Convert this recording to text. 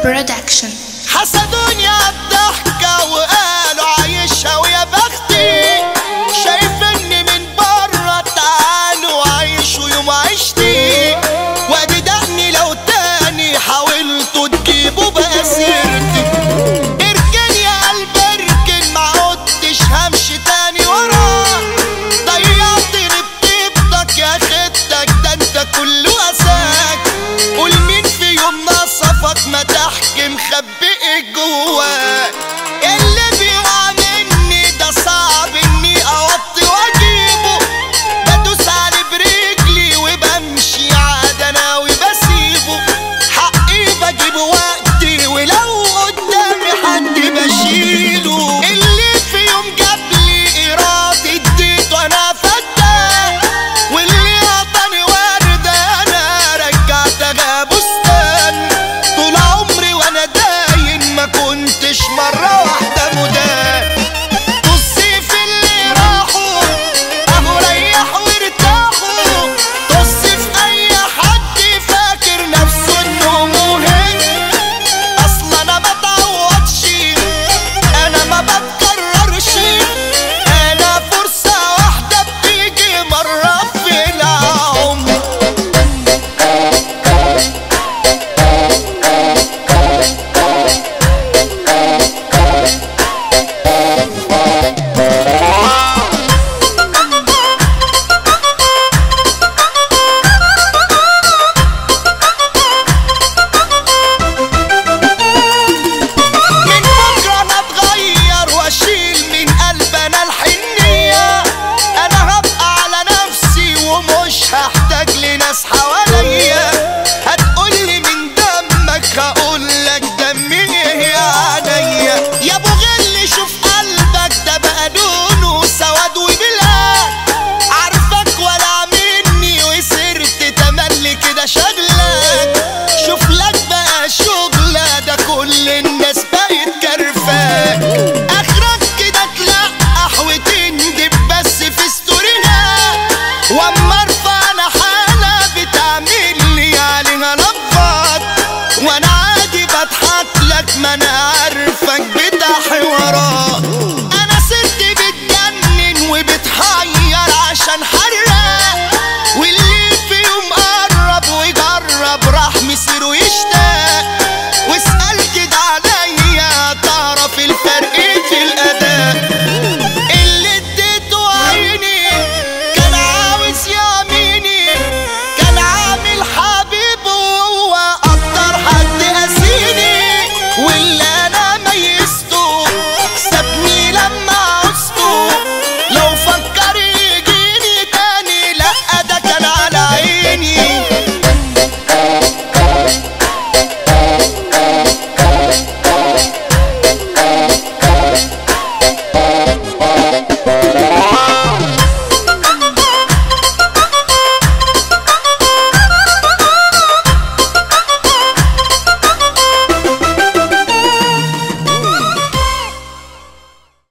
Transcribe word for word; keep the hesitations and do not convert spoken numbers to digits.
برودكشن. حسدوني الضحكة وقالوا عايشها ويا بختي، شايفني من بره تعالوا عيشوا يوم عيشتي، وادي دقني لو تاني حاولتوا تجيبوا بأسيرتي. اركن يا قلب اركن معودتش همشي تاني وراك، ضيعتني بطيبتك يا خدتك ده انت كله اساك. قول مين في يوم نصفك ما تحكي مخبي جواك، اللي بيقع مني ده صعب اني اوطي واجيبه، بدوس عليه برجلي وبمشي عادنا وبسيبه، حقي بجيب وقتي ولو قدامي حد بشيله. اللي في يوم جابلي ايرادي اديته انا فداه، واللي عطاني ورده انا رجعتها بستان. طول عمري وانا داين ما كنتش مرة واحدة مدان. طصي في اللي راحوا اهو ريحوا وارتاحوا، طصي في اي حد فاكر نفسه انه مهم، اصلا انا ما اتعوضش انا ما بتكررش، انا فرصة واحدة بتيجي مرة في العمر. من بكرة انا اتغير واشيل من قلب انا الحنية، انا هبقى على نفسي ومش هحتاج لناس حواليا. هتقولي من دمك هقولك دمي ايه يا عينيا، يا ابو غل شوف قلبك ده بقى لونه سواد وبلاد، عارفك ولا مني وسرت تملي كده شغلك، شوف لك بقى شغلة ده كل الناس بقت كرفاك. اخرك كده تلقح وتندب بس في ستورينا، واما ارفع انا حالة بتعمل لي عليها لفات، وانا عادي بضحك لك ما انا عارفك بتاع حوارات. انا ست بتجنن وبتحير عشان حرق، واللي في يوم قرب ويجرب راح مصيره